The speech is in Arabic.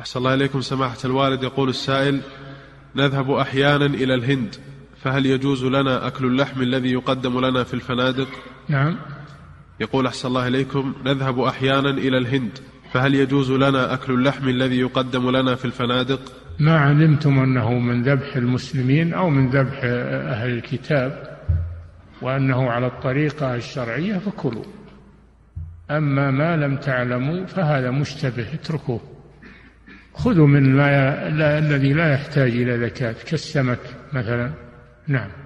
أحسن الله إليكم سماحة الوالد. يقول السائل: نذهب أحيانا إلى الهند، فهل يجوز لنا أكل اللحم الذي يقدم لنا في الفنادق؟ نعم. يقول أحسن الله إليكم: نذهب أحيانا إلى الهند، فهل يجوز لنا أكل اللحم الذي يقدم لنا في الفنادق؟ ما علمتم أنه من ذبح المسلمين أو من ذبح أهل الكتاب وأنه على الطريقة الشرعية فكلوا. أما ما لم تعلموا فهذا مشتبه، اتركوه. خذوا من الذي لا يحتاج إلى زكاة كالسمك مثلا. نعم.